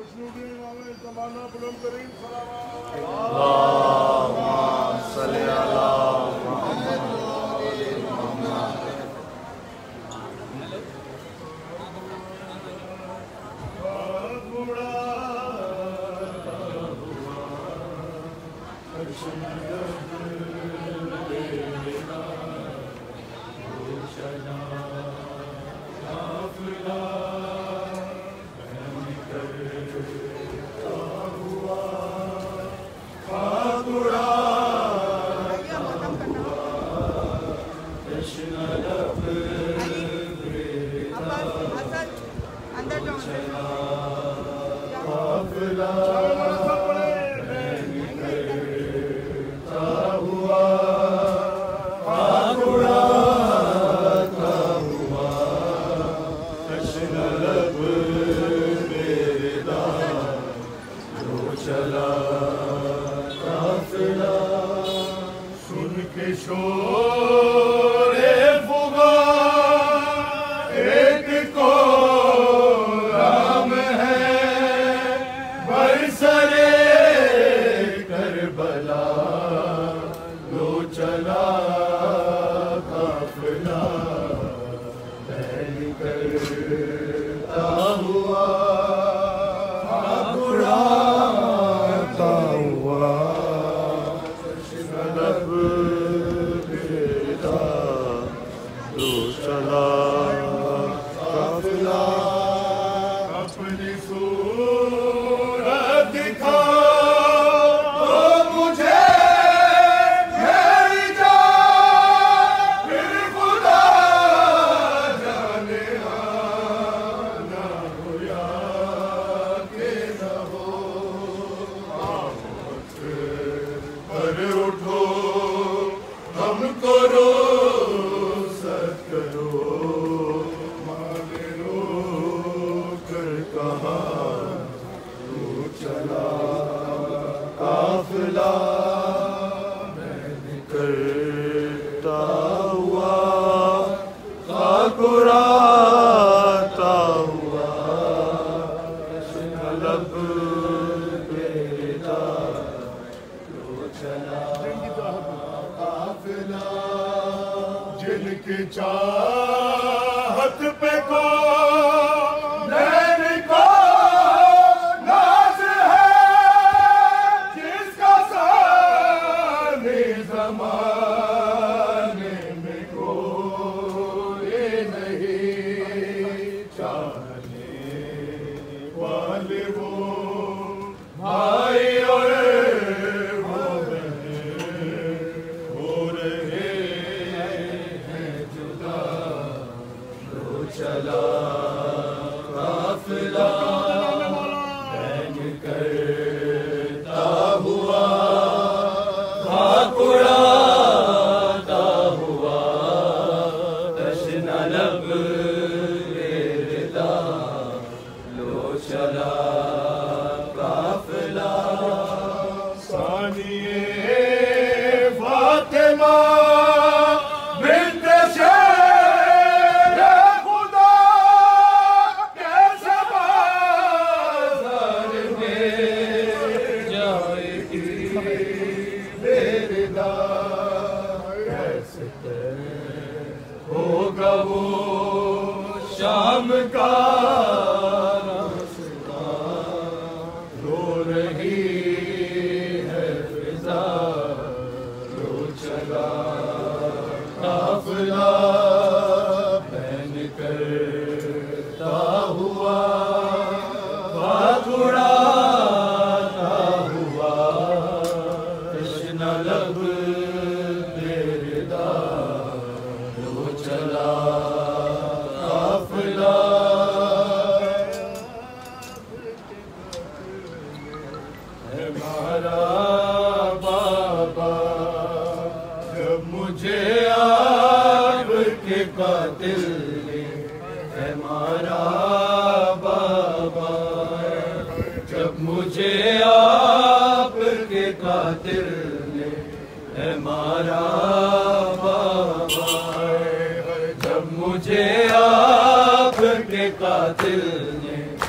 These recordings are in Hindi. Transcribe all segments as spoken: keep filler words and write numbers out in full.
है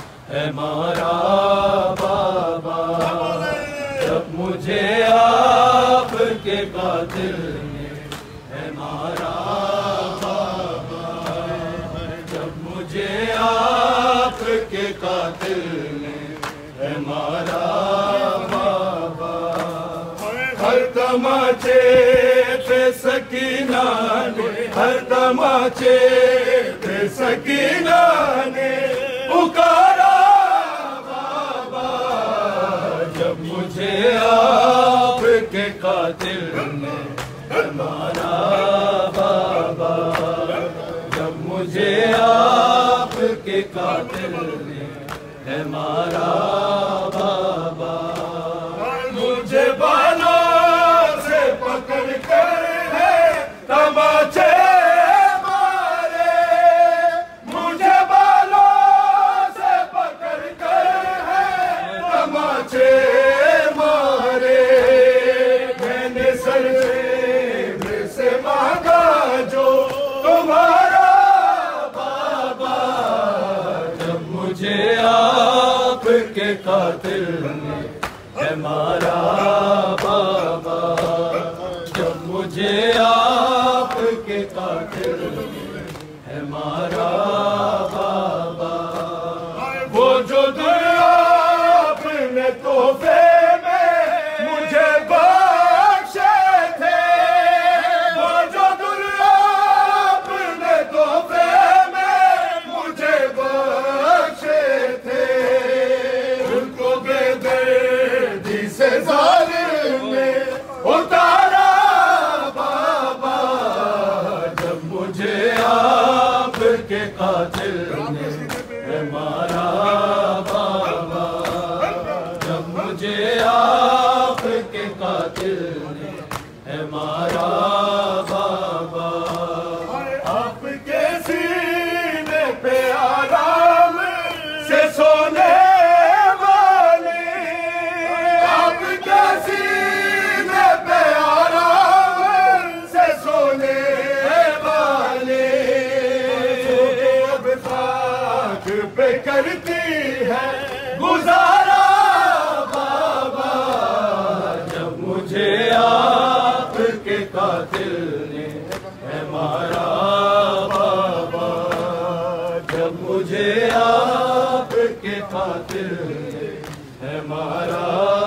है मारा बाबा। जब मुझे आपके कातिल ने है मारा बाबा, जब मुझे आपके कातिल ने है मारा बाबा। हर तमाचे पे सकीना ने, हर तमाचे पे सकीना ने पुकारा बाबा। जब मुझे आपके कातिल ने है मारा बाबा, जब मुझे आपके कातिल ने है मारा बाबा। मुझे बालों से पकड़ कर है तमाचे मारे, मुझे बालों से पकड़ कर है तमाचे मारे। मैंने सर से मांगा जो तुम्हारा बाबा। जब मुझे आपके कातिल ने है मारा बाबा, जब मुझे आपके कातिल ने है मारा बाबा। वो जो दुनिया अपने तोहफे में मुझे बख्शे थे, वो जो दुनिया अपने तोहफे में मुझे बख्शे थे, उनको बेदर्दी से जालिम ने उतारा बाबा। जब मुझे आपके कातिल ने है मारा बाबा, जब मुझे आपके कातिल ने है मारा बाबा। आपके सीने पे आराम से सोने वाले, आपके सीने पे आराम से सोने वाले, अब खाक पे करती है गुजारा बाबा। जब मुझे आपके कातिल ने है मारा बाबा, जब मुझे आपके कातिल ने है मारा